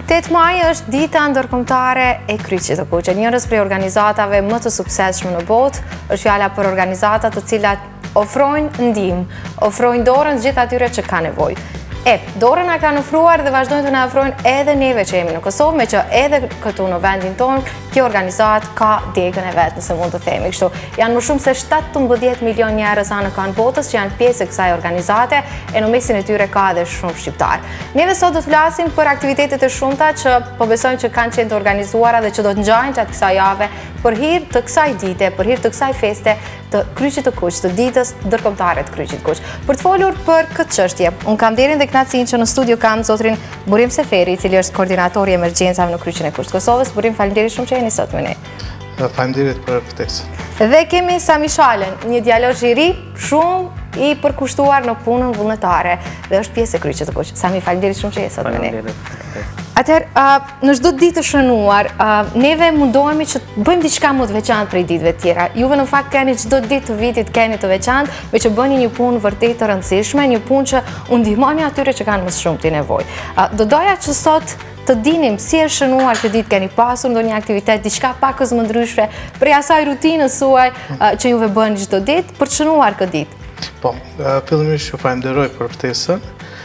8 maj është dita ndërkombëtare e Kryqit të Kuqe. Njërës prej organizatave më të suksesshme në botë, është fjala për organizata të cilat ofrojnë ndihmë, ofrojnë dorën gjithë atyre që ka nevojë. Dorën a kanë ofruar dhe vazhdojnë të na ofrojnë edhe neve që jemi në Kosovë, me që edhe këtu në vendin tonë, kjo organizat ka degën e vetë, nëse mund të themi. Kështu, janë më shumë se 17 milion njerëz anë kanë botës që janë pjesë e kësaj organizate, e në mesin e tyre ka edhe shumë shqiptar. Neve sot do të flasim për aktivitetet e shumta që po besojmë që kanë qenë të organizuara dhe që do të ngjajnë gjatë kësaj jave për hir të kësaj dite, për hir të kësaj feste të Kryqit të Kuq, të ditës ndërkombëtare të Kryqit të Kuq. Për të folur për këtë çështje, unë kam nderin dhe kënaqësinë që në studio kam zotrin Burim Seferi, i cili është koordinatori i emergjencave në Kryqin e Kuq të Kosovës. Burim, faleminderit shumë që jeni sot me ne. Faleminderit për ftesën. Dhe kemi Sami Shalën, një djalosh i ri, shumë i përkushtuar në punën vullnetare dhe është pjesë e Kryqit të Kuq. Sami, faleminderit shumë që je sot me ne. Atëherë, në çdo ditë të shënuar, neve mundohemi që bëjmë diçka më të veçantë prej ditëve të tjera. Juve në fakt keni çdo ditë të vitit keni të veçantë, me që bëni një punë vërtet të rëndësishme, një punë që u ndihmoni atyre që kanë më shumë nevojë. Do doja që sot të dinim si e shënuar këtë ditë, keni pasur ndonjë aktivitet, diçka pakës më ndryshme prej asaj rutinës suaj që juve bëni çdo ditë për të shënuar këtë ditë. Po, fillimisht ju falenderoj për ftesën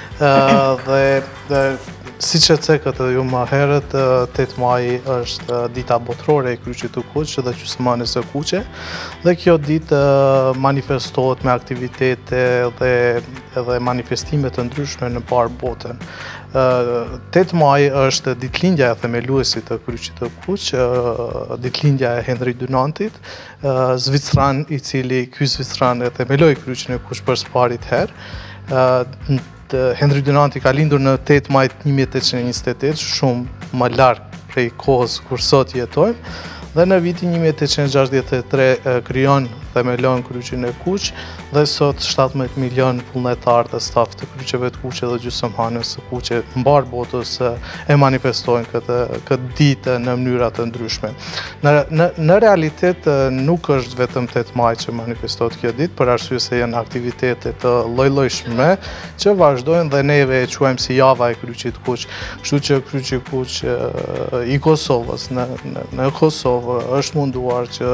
dhe siç e cekët ju më herët, 8 maj është dita botërore e Kryqit të Kuq dhe gjysmënës së Kuqe, dhe kjo ditë manifestohet me aktivitete dhe manifestime të ndryshme në parë botën. 8 maj është ditëlindja e themeluesit të Kryqit të Kuq, ditëlindja e Henri Dunantit, zvicran i cili ky zvicran e themeloi Kryqin e Kuq për së parit herë. Henri Dunanti ka lindur në 8 maj 1828, shumë më larg prej kohës kur sot jetojmë, dhe në vitin 1863 krijon themelon Kryqin e Kuq dhe sot 17 milion vullnetar të staf të kryqeve të Kuqe dhe gjysmëhanës së Kuqe mbar botës e manifestojnë këtë ditë në mënyra të ndryshme. Në realitet nuk është vetëm 8 maj që manifestohet kjo ditë, për arsye se janë aktivitete të lloj-llojshme që vazhdojnë dhe neve e quajmë si java e Kryqit të Kuq. Kështu që Kryqi i Kuq i Kosovës në Kosovë është munduar që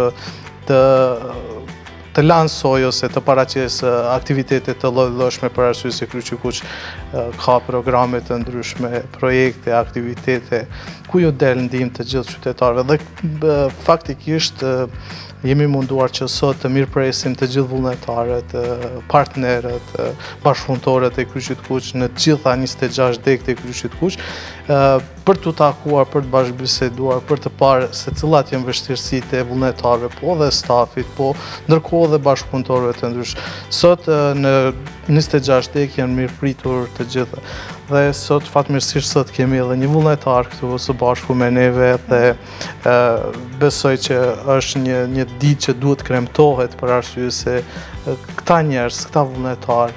të lansoj ose të paraqes aktivitete të lloj-llojshme, për arsye se Kryqi i Kuq ka programe të ndryshme, projekte, aktivitete ku ju del ndihmë të gjithë qytetarëve dhe faktikisht jemi munduar që sot të mirëpresim të gjithë vullnetarët, partnerët, bashkëpunëtorët e Kryqit të Kuq në të gjitha 26 degët e Kryqit të Kuq, për të takuar, për të bashkëbiseduar, për të parë se cilat janë vështirësitë e vullnetarëve, po dhe stafit, po ndërkohë dhe bashkëpunëtorëve të ndryshëm. Sot në 26 degë janë mirëpritur të gjithë. Dhe sot, fatmirësisht, sot kemi edhe një vullnetar këtu së bashku me neve dhe besoj që është një ditë që duhet kremtohet, për arsye se këta njerëz, këta vullnetar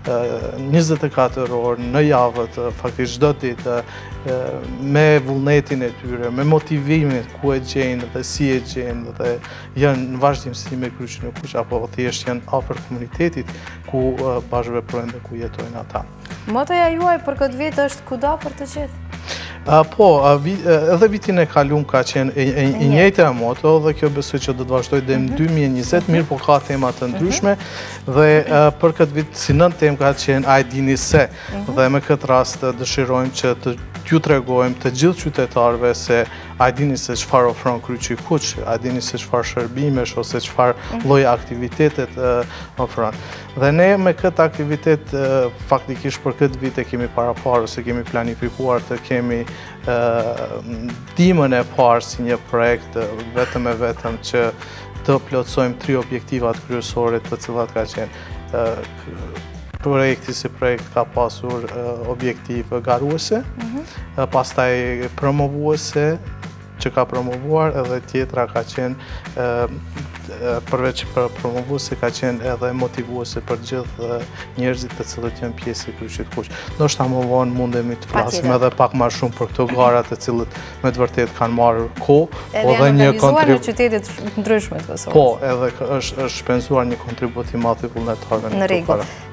24 orë në javët, faktikisht çdo ditë, me vullnetin e tyre, me motivimin ku e gjejnë dhe si e gjejnë dhe janë në vazhdimsi me Kryqin e Kuq apo thjesht janë afër komunitetit ku bashkëveprojnë dhe ku jetojnë ata. Motoja juaj për këtë vit është kudo për të gjithë? Po, edhe vitin e kalum ka qenë i njëjta moto dhe kjo besoj që do të vazhdoj deri në 2020, mirë po ka tema të ndryshme dhe për këtë vit si nën temë ka qenë A e dini se, dhe me këtë rast dëshirojmë që t'ju tregojmë të gjithë qytetarëve se a e dini se çfarë ofron Kryqi i Kuq, a e dini se çfarë shërbimesh ose çfarë lloj aktivitetet ofron. Dhe ne me këtë aktivitet faktikisht për këtë vit e kemi paraparë ose kemi planifikuar të kemi ndihmën e parë si një projekt vetëm e vetëm që të plotësojmë 3 objektivat kryesore të cilat ka qenë projekti si projekt ka pasur objektiv garuese, pastaj promovuese që ka promovuar edhe tjetra ka qenë përveç për promovuese ka qenë edhe motivuese për gjithë njerëzit të cilët janë pjesë e Kryqit të Kuq. Ndoshta më vonë mundemi të flasim edhe pak më shumë për këto gara të cilët me të vërtetë kanë marrë kohë, po dhe një kontribut në qytete të ndryshme të Kosovës. Po, edhe është shpenzuar një kontribut i madh i vullnetarëve në këto gara.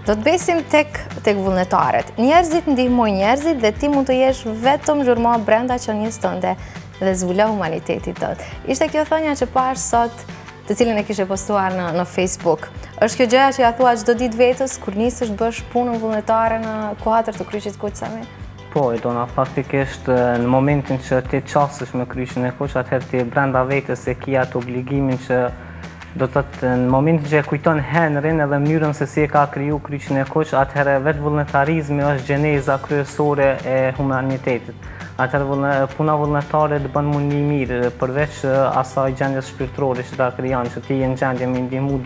Do të besim tek vullnetarët. Njerëzit ndihmojnë njerëzit dhe ti mund të jesh vetëm zhurma brenda qenies tënde dhe zbulon humanitetit tënd. Ishte kjo thënia që pash sot, të cilën e kishe postuar në Facebook. Është kjo gjëja që ja thua çdo ditë vetës kur nisësh bësh punën vullnetare në kuadër të Kryqit të Kuq, Sami? Po, Dona, faktikisht në momentin që ti qasesh me Kryqin e Kuq, atëherë ti brenda vetës e ki atë obligimin që do të thotë në momentin që e kujton Henrin edhe mënyrën se si e ka kriju Kryqin e Kuq, atëherë vetë vullnetarizmi është gjeneza kryesore e humanitetit. Atëherë puna vullnetare të bën mundi mirë, përveç asaj gjendjes shpirtërore që ta krijon, që ti je në gjendje me ndihmu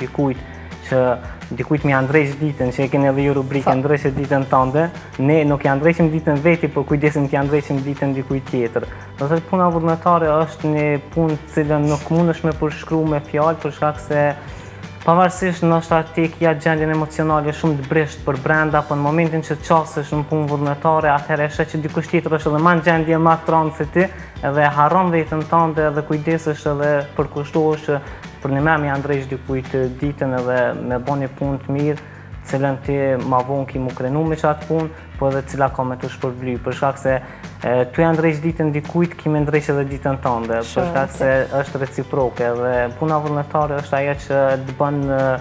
dikujt me andrejsh ditën, që e keni edhe ju rubrikën ndrejsh ditën tënde, ne nuk ja ndrejshim ditën veti, por kujdesim t'ja ndrejshim ditën dikujt tjetër. Do të thotë puna vullnetare është një punë të cilën nuk mundesh me përshkruar me fjalë, për shkak se pavarësisht ndoshta ti ke gjendjen emocionale shumë të brisht për brenda, por në momentin që qasesh në punë vullnetare, atëherë e sheh që dikush tjetër është edhe më në gjendje më të rëndë se ti, edhe harron veten tënde edhe kujdesesh edhe përkushtohesh për një me andrejsh dikujt ditën edhe me bo një punë të mirë, cilën ti ma vonë ki mu krenu me qatë punë, po edhe cila ka me të shpërbly, për shkak se tu e andrejsh ditën dikujt, ki me ndrejsh edhe ditën tënde, për shkak se është reciproke dhe puna vullnetare është ajo që të bën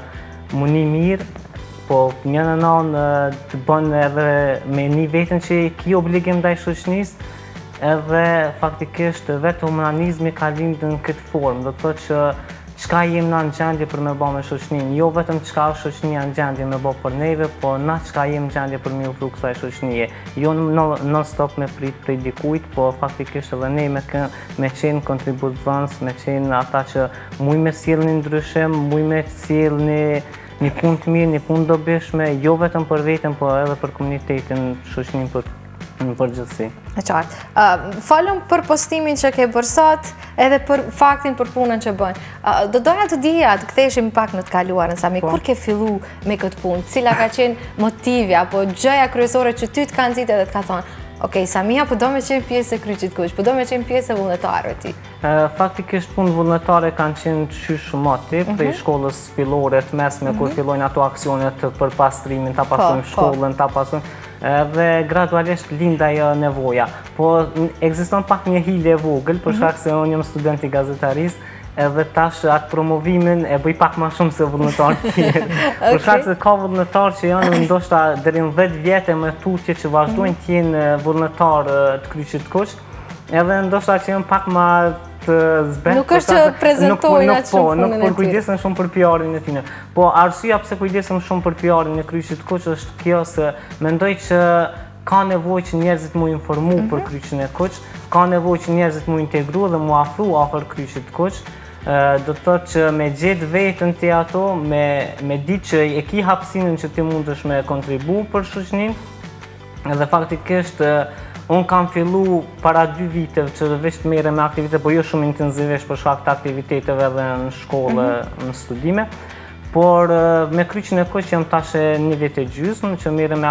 muni mirë, po një në nanë të bën edhe me një vetën që ki obligim ndaj shoqënisë, edhe faktikisht vetë humanizmi ka lindë në këtë formë, do të thotë që çka jem në gjendje për me bë me shoqëninë, jo vetëm çka është shoqënia në gjendje me bë për neve, po na çka jem në gjendje për me ofru kësaj shoqënie. Jo non stop me prit prej dikujt, po faktikisht edhe ne me qenë kontributues, me qenë ata që muj me sjell një ndryshim, muj me sjell një punë të mirë, një punë dobishme, jo vetëm për veten, po edhe për komunitetin, shoqëninë në përgjithësi. E qartë. Falem për postimin që ke bërë sot, edhe për faktin për punën që bën. Do doja të dija, të ktheheshim pak në të kaluarën, Sami, kur ke fillu me këtë punë? Cila ka qenë motivja, apo gjëja kryesore që ty të ka nxitë edhe të ka thonë, okej, Samia, po do me qenë pjesë e Kryqit Kuq, po do me qenë pjesë e vullnetarëve ti? Faktikisht punë vullnetare kanë qenë qysh moti, prej shkollës fillore të mesme, kur fillojnë ato aksionet për pastrimin, ta pasojmë shkollën, ta pasojmë, dhe gradualisht lind ajo nevoja. Po ekziston pak një hile e vogël, për shkak se unë jam student i gazetarisë, edhe tash atë promovimin e bëj pak më shumë se vullnetarë tjerë. Për shkak se ka vullnetarë që janë ndoshta deri në 10 vjetë me tutje që vazhdojnë të jenë vullnetarë të Kryqit të Kuq, edhe ndoshta që janë pak më të zbet. Nuk është që prezentojnë atë shumë punën e Nuk kujdesen shumë për PR-in e tyre. Po arsyeja pse kujdesen shumë për PR-in e Kryqit të Kuq është kjo se mendoj që ka nevojë që njerëzit mu informu për Kryqin e Kuq, ka nevojë që njerëzit mu integru dhe mu afru afër Kryqit të Kuq. Do të thotë që me gjetë vetën ti ato, me ditë që e ki hapësinën që ti mundesh me kontribu për shoqëninë, edhe faktikisht unë kam fillu para 2 viteve që veç të merrem me aktivitete, po jo shumë intensivisht për shkak të aktiviteteve edhe në shkollë, në studime. Por me Kryqin e Kuq jam tash 1 vit e gjysmë që merrem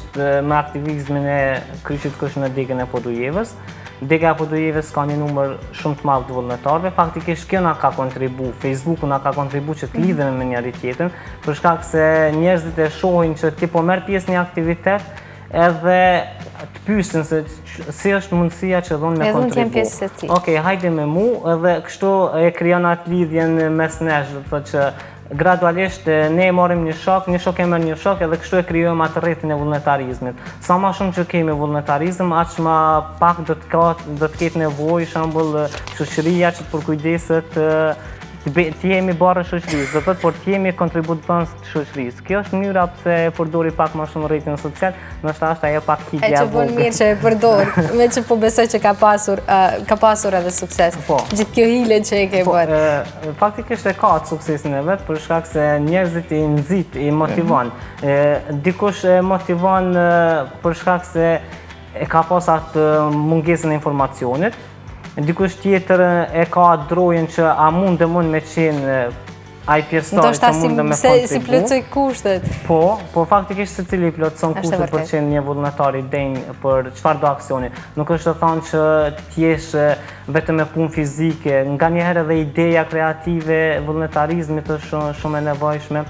me aktivizmin e Kryqit të Kuq në degën e Podujevës. Dega e Podujevës ka një numër shumë të madh të vullnetarëve. Faktikisht kjo na ka kontribu, Facebooku na ka kontribu që të lidhemi me njëri tjetrin, për shkak se njerëzit e shohin që ti po merr pjesë në një aktivitet, edhe të pyesin se si është mundësia që dhon me kontribu. Edhe unë jem pjesë e tij. Okej, hajde me mu, edhe kështu e krijon atë lidhjen mes nesh, do të thotë që gradualisht ne marrim një shok e merr një shok, edhe kështu e krijojmë atë rrethin e vullnetarizmit. Sa më shumë që kemi vullnetarizëm, aq më pak do të ketë nevojë, shembull, shoqëria që të përkujdeset të jemi barë shoqërisë, do të thotë por të jemi kontributues të shoqërisë. Kjo është mënyra pse e përdori pak më shumë rrjetin social, ndoshta është ajo pak hidja. E që bën mirë që e përdor, me që po besoj që ka pasur edhe sukses. Gjithë kjo hile që e ke bërë. Faktikisht e ka atë suksesin e vet, për shkak se njerëzit i nxit, i motivon. Dikush e motivon për shkak se e ka pas atë mungesën e informacionit. Dikush tjetër e ka drojën që a mund me qenë ai pjesëtar që mund me kontribu. Si plotësoj kushtet. Po faktikisht secili plotëson kushtet për të qenë një vullnetar i denj për çfarëdo aksioni. Nuk është të thonë që t'jesh vetëm me punë fizike, nganjëherë edhe ideja kreative, vullnetarizmit është shumë e nevojshme.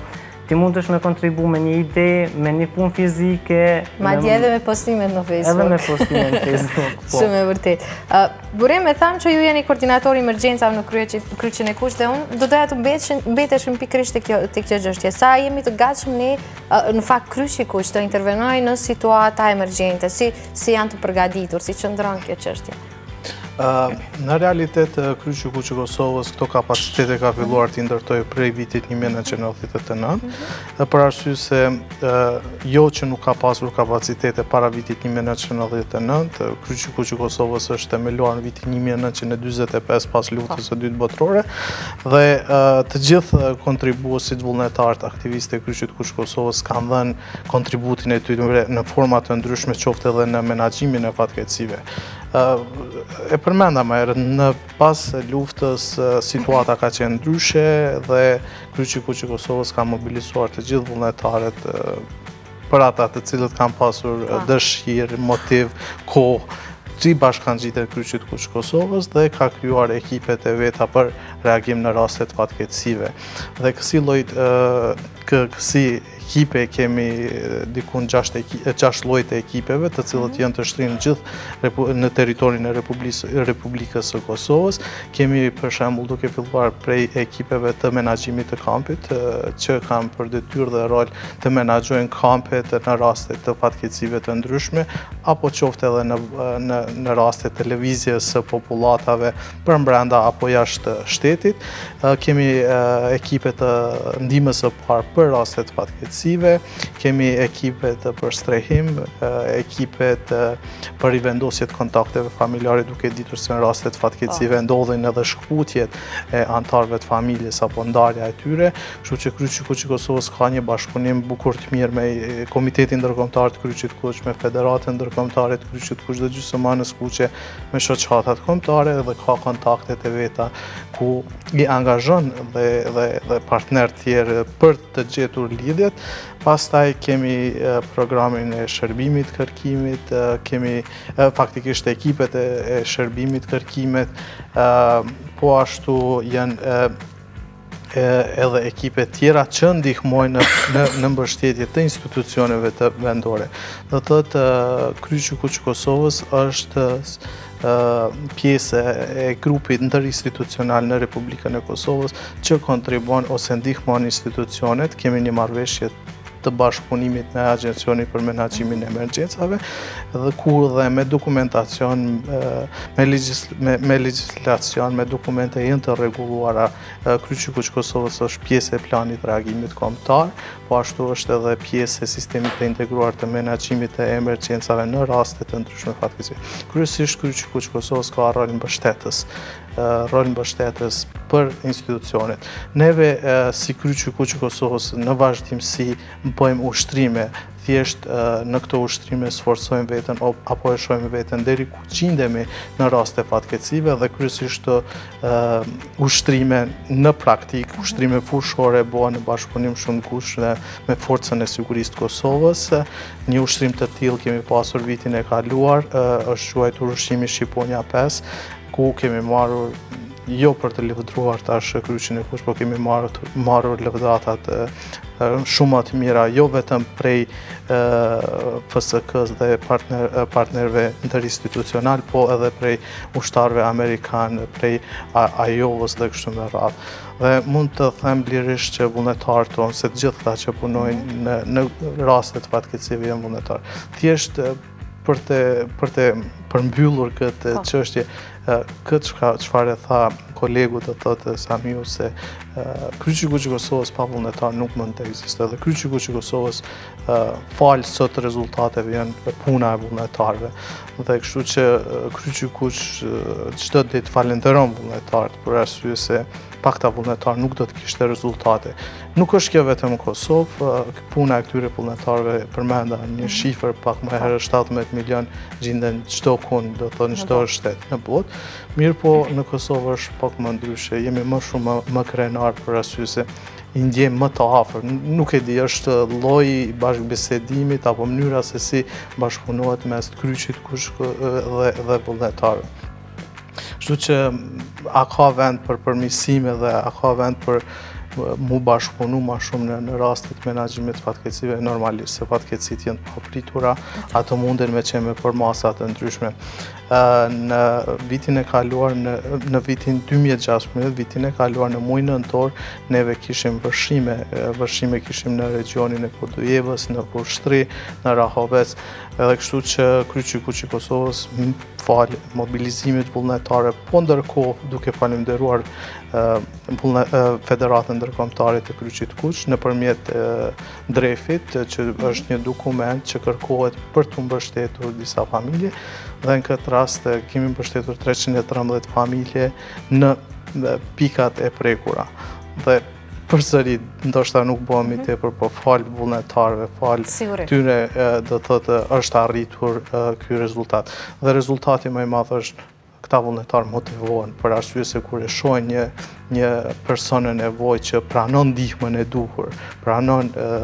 ti mund është me kontribu me një ide, me një punë fizike. Madje edhe me postimet në Facebook. Edhe me postimet në Facebook, po. Shumë e vërtet. Burim, e thamë që ju jeni koordinator i emergjenca në Kryqin e Kuq dhe unë do doja të mbeteshim pikërisht të kjo gjështje. Sa jemi të gatshëm ne, në fakt Kryqi i Kuq të intervenojë në situata emergjente, si janë të përgatitur, si qëndron kjo çështje? Në realitet, Kryqi i Kuq i Kosovës këto kapacitete ka filluar të ndërtojë prej vitit 1999, dhe për arsye se jo që nuk ka pasur kapacitete para vitit 1999, Kryqi i Kuq i Kosovës është themeluar në vitin 1945 pas luftës së dytë botërore, dhe të gjithë kontribuesit vullnetarë, aktivistë e Kryqit të Kuq të Kosovës kanë dhënë kontributin e tyre në forma të ndryshme, qoftë edhe në menaxhimin e fatkeqësive. E përmenda më herët, në pas luftës situata ka qenë ndryshe dhe Kryqi i Kuq i Kosovës ka mobilizuar të gjithë vullnetarët për ata të cilët kanë pasur dëshirë, motiv, kohë, që i bashkangjitet Kryqit të Kuq të Kosovës dhe ka krijuar ekipet e veta për reagim në rastet fatkeqësive. Dhe kësi ekipe kemi dikun 6 lloj të ekipeve, të cilët janë të shtrinë gjithë në territorin e Republikës së Kosovës. Kemi për shembull duke filluar prej ekipeve të menaxhimit të kampit, që kanë për detyrë dhe rol të menaxhojnë kampet në raste të fatkeqësive të ndryshme, apo qoftë edhe në raste të lëvizjes së popullatave përbrenda apo jashtë shtetit. Kemi ekipe të ndihmës së parë për raste të fatkeqësive, kemi ekipet për strehim, ekipet për rivendosjet kontakteve familjare, duke ditur se në rastet fatkeqësive ndodhin edhe shkputjet e antarëve të familjes apo ndarja e tyre, kështu që Kryqi i Kuq i Kosovës ka një bashkëpunim bukur të mirë me Komitetin Ndërkombëtar të Kryqit të Kuq, me Federatën Ndërkombëtare të Kryqit të Kuq dhe Gjysmëanës Kuqe, me shoqatat kombëtare dhe ka kontaktet e veta ku i angazhon dhe partner tjerë për të gjetur lidhjet. Pastaj kemi programin e shërbimit kërkimit, kemi faktikisht ekipet e shërbimit kërkimit, po ashtu janë edhe ekipe tjera që ndihmojnë në mbështetje të institucioneve të vendore. Do të thotë Kryqi i Kuq i Kosovës është pjesë e grupit interinstitucional në Republikën e Kosovës që kontribuon ose ndihmon institucionet. Kemi një marrëveshje të bashkëpunimit me Agjencionin për Menaxhimin e Emergjencave, dhe ku dhe me dokumentacion, me legjislacion, me dokumente janë të rregulluara. Kryqi i Kuq i Kosovës është pjesë e planit reagimit kombëtar, po ashtu është edhe pjesë e sistemit të integruar të menaxhimit të emergjencave në raste të ndryshme fatkeqësie. Kryesisht Kryqi i Kuq i Kosovës ka rol mbështetës për institucionet. Neve si Kryqi i Kuq i Kosovës në vazhdimsi bëjmë ushtrime, thjesht në këto ushtrime sforcojmë veten apo e shohim veten deri ku gjendemi në raste fatkeqësive dhe kryesisht ushtrime në praktik, ushtrime fushore bëhen në bashkëpunim shumë të ngushtë me Forcën e Sigurisë të Kosovës. Një ushtrim të tillë kemi pasur vitin e kaluar, është quajtur ushtrimi Shqiponia 5, ku kemi marrur jo për të lëvdruar tash Kryqin e Kuq, por kemi marrur lëvdatat shumë të mira, jo vetëm prej FSK-s dhe partnerve interinstitucional, po edhe prej ushtarëve amerikanë, prej Ajovës dhe kështu me radhë. Dhe mund të them lirisht që vullnetarët tonë, se të gjithë ata që punojnë në rastet fatkeqësive janë vullnetarë. Thjesht për të përmbyllur këtë çështje, këtë çfarë tha kolegu të thotë Samiu, se Kryqi i Kuq i Kosovës pa vullnetar nuk mund të ekzistojë. Dhe Kryqi i Kuq i Kosovës falë sot rezultateve janë puna e vullnetarëve. Dhe kështu që Kryqi i Kuq çdo ditë falenderon vullnetarët për arsye se pa këta vullnetarë nuk do të kishte rezultate. Nuk është kjo vetëm në Kosovë, puna e këtyre vullnetarëve përmenda një shifër pak më herë 17 milion gjenden çdo kund, do të thonë çdo shtet në botë. Mirë po në Kosovë është pak më ndryshe, jemi më shumë më krenar për arsye se i ndjejmë më të afër. Nuk e di, është lloji i bashkëbisedimit apo mënyra se si bashkëpunohet mes Kryqit Kuq dhe vullnetarëve. Kështu që a ka vend për përmirësime dhe a ka vend për mu bashkëpunu ma shumë në rastet menaxhimit të fatkeqësive normalisht, se fatkeqësit janë të papritura, ato munden me qenë me përmasa të ndryshme. Në vitin e kaluar, në vitin 2016, vitin e kaluar në muajin nëntor, neve kishim vërshime kishim në regionin e Kordujevës, në Pushtri, në Rahovec, edhe kështu që Kryqi i Kosovës falë mobilizimit vullnetare, po ndërkohë duke falenderuar Federatën Ndërkombëtare të Kryqit Kuq nëpërmjet drefit, që është një dokument që kërkohet për të mbështetur disa familje, dhe në këtë rast kemi mbështetur 313 familje në pikat e prekura. Dhe përsëri, ndoshta nuk bëhemi tepër, po falë vullnetarëve, falë tyre, do thotë është arritur ky rezultat. Dhe rezultati më i madh është këta vullnetarë motivohen, për arsye se kur e shohin një person në nevojë që pranon ndihmën e duhur, pranon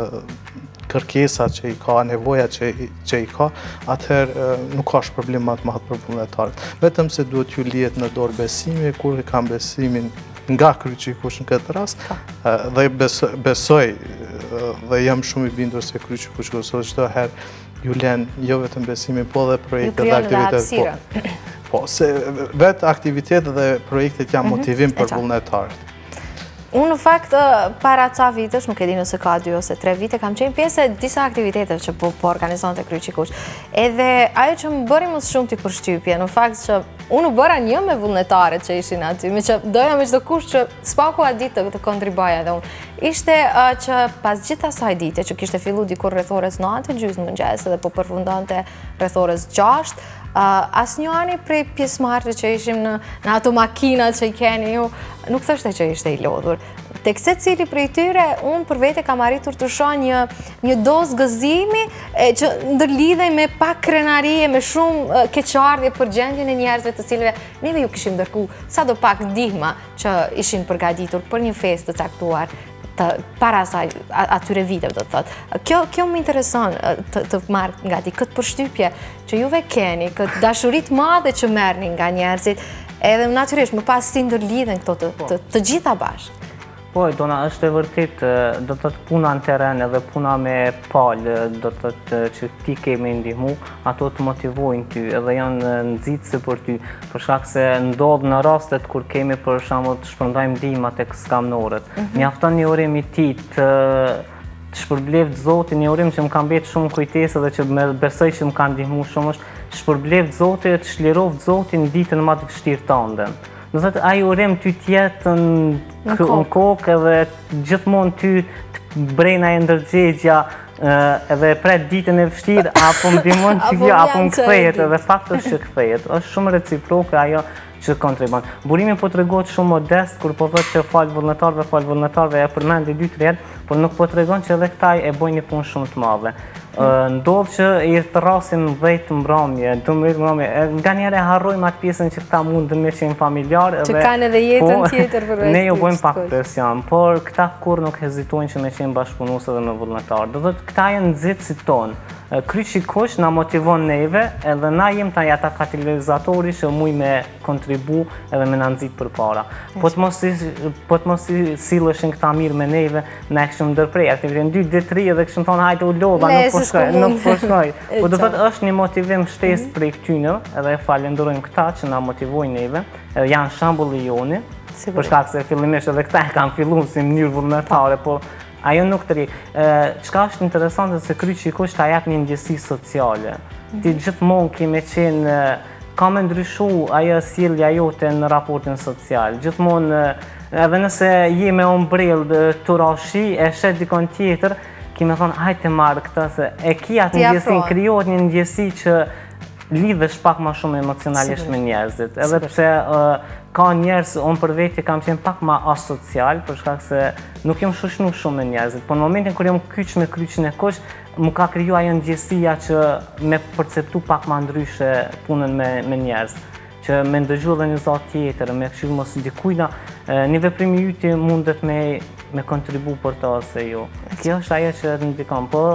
kërkesat që i ka, nevojat që i ka, atëherë nuk ka problem më të madh për vullnetarët. Vetëm se duhet ju lihet në dorë besimi, kur e kanë besimin nga Kryqi i Kuq në këtë rast, dhe besoj dhe jam shumë i bindur se Kryqi i Kuq Kosovës çdo herë ju lën jo vetëm besimin, po dhe projektet dhe aktivitetet. Po, se vetë aktivitetet dhe projektet janë motivim për vullnetarët. Unë në fakt, para ca vitesh, nuk e di nëse ka 2 ose 3 vite, kam qenë pjesë e disa aktiviteteve që po organizonte Kryqi i Kuq. Edhe ajo që më bëri më shumë t'i përshtypje, në fakt që unë bëra një me vullnetarët që ishin aty, me që doja me çdo kush që s'paku atë ditë të kontribuoja edhe unë. Ishte që pas gjithë asaj dite që kishte fillu dikur rreth orës 9:30 mëngjes dhe po përfundonte rreth orës 6, asnjëri prej pjesëmarrëve që ishim në ato makinat që i keni ju, nuk thoshte që ishte i lodhur. Tek secili prej tyre, unë për vete kam arritur të shoh një dozë gëzimi që ndërlidhej me pak krenarie, me shumë keqardhje për gjendjen e njerëzve të cilëve neve ju kishim dërguar sadopak ndihma që ishin përgatitur për një festë të caktuar para asaj atyre viteve, do të thotë. Kjo më intereson të marr nga ti këtë përshtypje që juve keni, këtë dashuri të madhe që merrni nga njerëzit, edhe natyrisht më pas si ndërlidhen këto të gjitha bashkë. Po, Dona, është e vërtet, do të thotë puna në teren edhe puna me palë, do të thotë që ti kemi ndihmu, ato të motivojnë ty edhe janë nxitëse për ty, për shkak se ndodh në rastet kur kemi për shembull të shpërndajmë ndihma tek skamnorët. Mjafton një urim i tij të shpërbleft Zoti, një urim që më ka mbetë shumë kujtesë dhe që besoj që më ka ndihmu shumë është shpërbleft Zoti, të shliroft Zoti në ditën më të vështirë tënde. Do thotë ai urim ty tjetë në kokë edhe gjithmonë ty të brejna e ndërgjegja edhe pret ditën e vështirë apo më ndihmon ti vjo apo më kthehet edhe fakti është që kthehet. Është shumë reciproke ajo që kontribon. Burimi po tregohet shumë modest kur po thotë që fal vullnetarëve e përmendi 2-3 herë, por nuk po tregon që edhe këta e bojnë një punë shumë të madhe. Ndodh që i thrasim 10 mbrëmje, 12 mbrëmje, nganjëherë harrojmë atë pjesën që këta mundën me qenë familjar që kanë edhe jetën tjetër për ne ju bëjmë pak presion, por këta kur nuk hezitojnë që me qenë bashkëpunues edhe me vullnetarë. Do thotë këta janë nxitësit tonë. Kryqi i Kuq na motivon neve edhe na jem ta ata katalizatori që muj me kontribu edhe me na nxit përpara. Po të mos silleshin këta mirë me neve, na e kishim ndërprej aktivitetin 2-3 edhe kishim thonë hajde u lodha, nuk po shkoj. Po do thotë është një motivim shtesë prej këtyne edhe e falenderojmë këta që na motivojnë neve, edhe janë shembulli joni. Për shkak se fillimisht edhe këta e kanë filluar si mënyrë vullnetare, po ajo nuk të ri. Çka është interesante se Kryqi i Kuq ta jep një ndjesi sociale. Ti gjithmonë kemi qenë, ka me ndryshu ajo sjellja jote në raportin social. Gjithmonë, edhe nëse je me ombrell të rashi, e shet dikon tjetër, kemi thonë, hajte marrë këta, se e kia të ndjesi, krijohet një ndjesi që lidhesh pak më shumë emocionalisht me njerëzit. Edhe pse ka njerëz, unë për veti kam qenë pak më asocial, për shkak se nuk jam shoqëruar shumë me njerëzit. Po në momentin kur jam kyç me Kryqin e Kuq, më ka krijuar ajo ndjesia që me perceptu pak më ndryshe punën me njerëz. Që me ndëgju edhe një zot tjetër, me këshill mos dikujna, një veprim i yti mundet me kontribu për to ose jo. Kjo është ajo që ndikon, po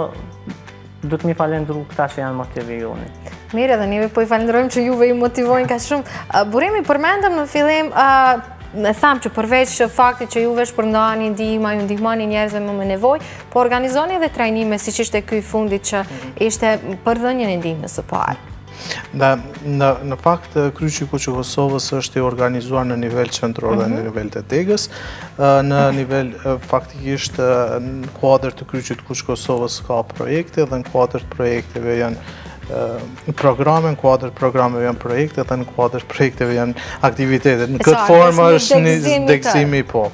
do të mi falendëru këta që janë motivioni. Mirë, edhe neve po i falenderojmë që juve i motivojnë ka shumë. Burimi, përmendëm në fillim me thamë që përveç faktit që juve shpërndani ndihma, ju ndihmani njerëzve më me nevojë, po organizoni edhe trajnime siç ishte ky fundit që ishte për dhënien e ndihmës së parë. Në fakt, Kryqi i Kuq Kosovës është i organizuar në nivel qendror dhe në nivel të Degës. Në nivel, faktikisht, në kuadër të Kryqit Kuq Kosovës ka projekte dhe në kuadër të projekteve janë programe, në kuadër programeve janë projekte dhe në kuadër projekteve janë aktivitetet. Në këtë formë është një degëzimi, po.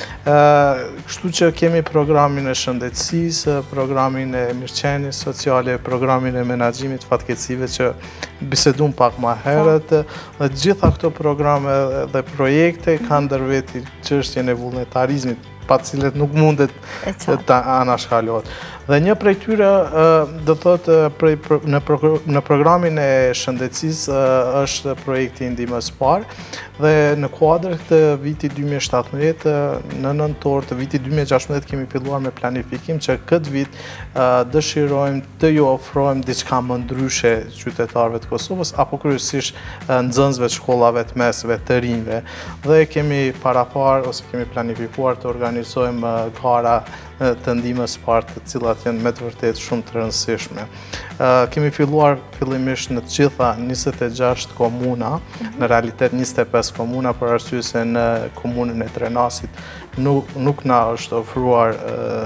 Kështu që kemi programin e shëndetësisë, programin e mirëqenies sociale, programin e menaxhimit fatkeqësive që bisedum pak më herët, dhe gjitha këto programe dhe projekte kanë ndër veti çështjen e vullnetarizmit, pa cilet nuk mundet të anashkalohet. Dhe një prej tyre, do thotë, në programin e shëndetësisë është projekti ndihmës parë, dhe në kuadër të vitit 2017, në nëntor të vitit 2016 kemi filluar me planifikim që këtë vit dëshirojmë të ju ofrojmë diçka më ndryshe qytetarëve të Kosovës, apo kryesisht nxënësve të shkollave të mesme të rinjve. Dhe kemi parapar ose kemi planifikuar të organizojmë gara të ndihmës parë, të cilat janë me të vërtetë shumë të rëndësishme. Kemi filluar fillimisht në të gjitha 26 komuna, në realitet 25 komuna, për arsye se në komunën e Drenasit nuk na është ofruar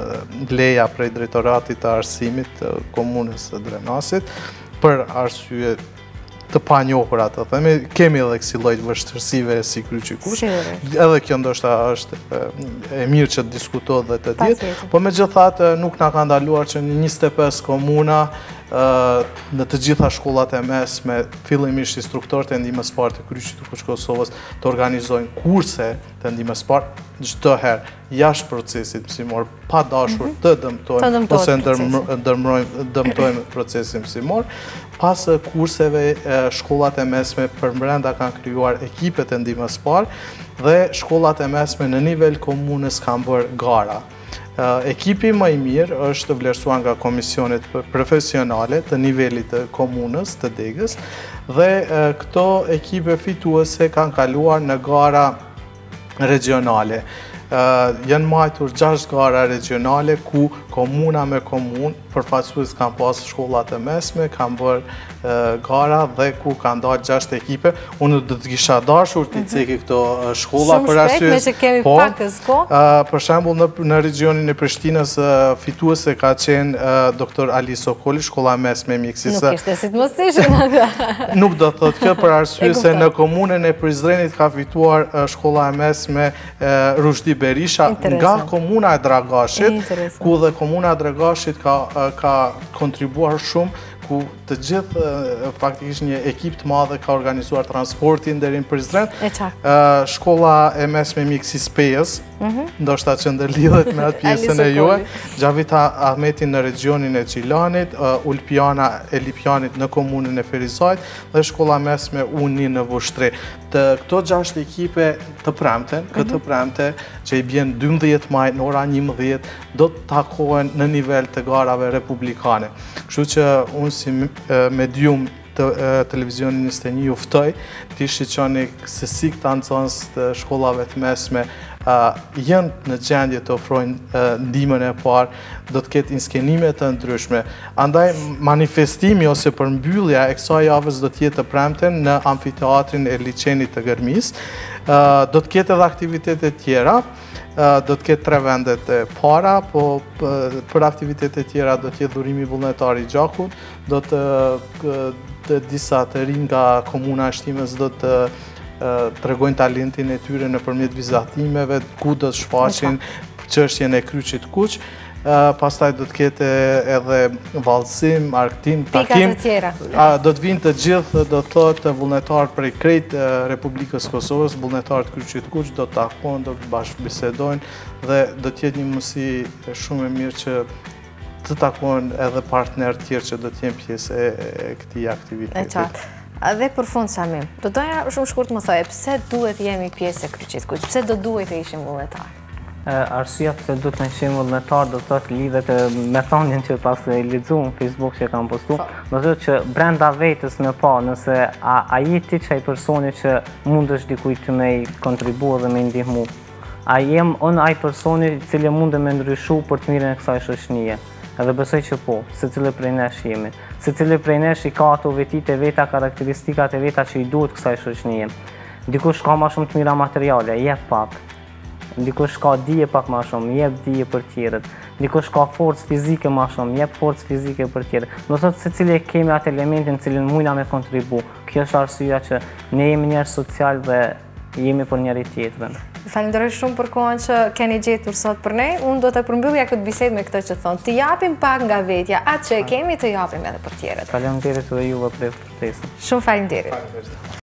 leja prej Drejtoratit të Arsimit të komunës së Drenasit, për arsye të panjohura, të themi, kemi edhe kësi lloj vështirësive si Kryqi i Kuq. Edhe kjo ndoshta është e mirë që të diskutohet dhe të dihet, po megjithatë nuk na ka ndaluar që në 25 komuna në të gjitha shkollat e mesme, fillimisht instruktorët e ndihmës parë të Kryqit të Kuq Kosovës të organizojnë kurse të ndihmës parë çdo herë jashtë procesit mësimor, pa dashur të dëmtojmë ose dëmtojmë procesin mësimor. Pas kurseve, shkollat e mesme për brenda kanë krijuar ekipet e ndihmës parë dhe shkollat e mesme në nivel komunës kanë bërë gara. Ekipi më i mirë është vlerësuar nga komisionet profesionale të nivelit të komunës të Degës dhe këto ekipe fituese kanë kaluar në gara regionale. Janë majtur 6 gara regionale ku komuna me komunë, përfaqësues kanë pas shkollat e mesme, kanë bërë gara dhe ku kanë dalë 6 ekipe. Unë do të kisha dashur të cekë këto shkolla për arsye me që kemi pakës kohë. Për shembull në regionin e Prishtinës fituese ka qenë doktor Ali Sokoli, shkolla e mesme e mjekësisë. Nuk ishte si të mos ishin. Nuk do të thotë kjo për arsye se në komunën e Prizrenit ka fituar shkolla e mesme Rushdi Berisha nga komuna e Dragashit, ku dhe komuna e Dragashit ka kontribuar shumë, ku të gjithë faktikisht një ekip të madhe ka organizuar transportin deri në Prizren. Shkolla e mesme mjekësisë Pejës, ndoshta që ndërlidhet me atë pjesën e juaj, Xhavita Ahmeti në regionin e Gjilanit, Ulpiana e Lipjanit në komunën e Ferizajt dhe shkolla mesme Uni në Vushtri. Këto 6 ekipe të premten, këtë premte që i bjen 12 maj në ora 11, do të takohen në nivel të garave republikane. Kështu që unë si medium të televizionin 21 ju ftoj të shiqoni se si këta nxënës të shkollave të mesme janë në gjendje të ofrojnë ndihmën e parë, do të ketë inskenime të ndryshme. Andaj manifestimi ose përmbyllja e kësaj javës do të jetë të premten në amfiteatrin e liçenit të Gërmis. Do të ketë edhe aktivitete tjera. Do të ketë 3 vendet e para, po për aktivitetet tjera do të jetë dhurimi vullnetar i gjakut, do të disa të rinj nga komuna e Shtimës do të tregojnë talentin e tyre nëpërmjet vizatimeve, ku do të shfaqin çështjen e Kryqit të Kuq. Pastaj do të ketë edhe vallësim, arktim, takim. Do të vinë të gjithë, do të thotë, vullnetarët prej krejt Republikës Kosovës, vullnetarët Kryqit të Kuq, do të takohen, do të bashkëbisedojnë dhe do të jetë një mundësi shumë e mirë që të takohen edhe partnerë tjerë që do të jenë pjesë e këtij aktiviteti. Dhe për fund, Samim, do doja shumë shkurt më thoje, pse duhet jemi pjesë e Kryqit të Kuq? Pse do duhet të ishim vullnetarë? Arsyeja pse du të me shembullnetar do të thotë lidhet me thonjën që pas e lexuam në Facebook që kam postu, do të thotë që brenda vetës me pa nëse a je ti çaj personi që mundesh dikujt të me kontribua dhe me ndihmu. A jem unë ai personi i cili mund të me ndryshu për të mirën e kësaj shoqënie. Edhe besoj që po, secili prej nesh jemi. Secili prej nesh i ka ato vetit e veta, karakteristikat e veta që i duhet kësaj shoqënie. Dikush ka ma shumë të mira materiale, jep pak. Dikush ka dije pak ma shumë, jep dije për tjerët. Dikush ka forcë fizike ma shumë, jep forcë fizike për tjerët. Do thotë se cili kemi atë elementin cilin mujna me kontribu. Kjo është arsyeja që ne jemi njerëz social dhe jemi për njëri tjetrën. Falenderoj shumë për kohën që keni gjetur sot për ne. Unë do të përmbyllja këtë bisedë me këtë që thonë. Të japim pak nga vetja, atë që e kemi të japim edhe për tjerët. Faleminderit edhe juve për ftesën. Shumë faleminderit.